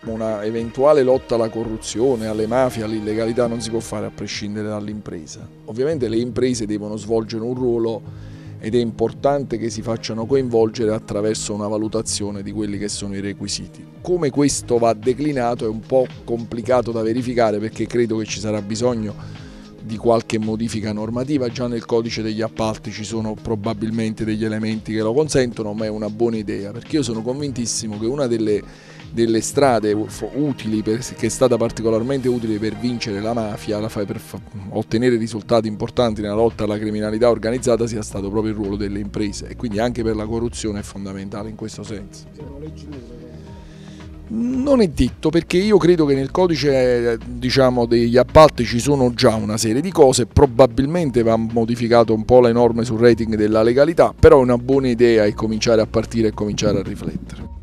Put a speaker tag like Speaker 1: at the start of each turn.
Speaker 1: Una eventuale lotta alla corruzione, alle mafie, all'illegalità non si può fare a prescindere dall'impresa. Ovviamente le imprese devono svolgere un ruolo ed è importante che si facciano coinvolgere attraverso una valutazione di quelli che sono i requisiti. Come questo va declinato è un po' complicato da verificare, perché credo che ci sarà bisogno di qualche modifica normativa. Già nel codice degli appalti ci sono probabilmente degli elementi che lo consentono, ma è una buona idea, perché io sono convintissimo che una delle strade utili, che è stata particolarmente utile per vincere la mafia, per ottenere risultati importanti nella lotta alla criminalità organizzata, sia stato proprio il ruolo delle imprese, e quindi anche per la corruzione è fondamentale in questo senso. Non è detto, perché io credo che nel codice degli appalti ci sono già una serie di cose, probabilmente va modificato un po' le norme sul rating della legalità, però è una buona idea cominciare a partire e cominciare a riflettere.